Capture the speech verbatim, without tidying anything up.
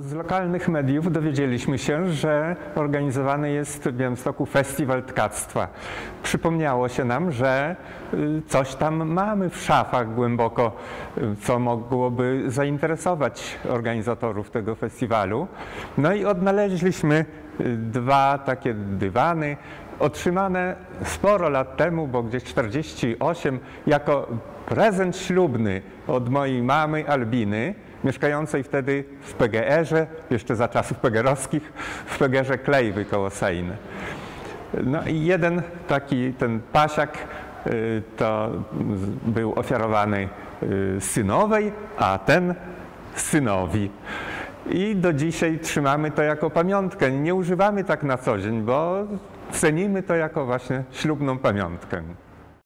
Z lokalnych mediów dowiedzieliśmy się, że organizowany jest w Białymstoku festiwal tkactwa. Przypomniało się nam, że coś tam mamy w szafach głęboko, co mogłoby zainteresować organizatorów tego festiwalu. No i odnaleźliśmy dwa takie dywany, otrzymane sporo lat temu, bo gdzieś czterdzieści osiem, jako prezent ślubny od mojej mamy Albiny, mieszkającej wtedy w P G R-ze, jeszcze za czasów pegerowskich, w P G R-ze Klejwy koło Sejny. No i jeden taki, ten pasiak, to był ofiarowany synowej, a ten synowi. I do dzisiaj trzymamy to jako pamiątkę. Nie używamy tak na co dzień, bo cenimy to jako właśnie ślubną pamiątkę.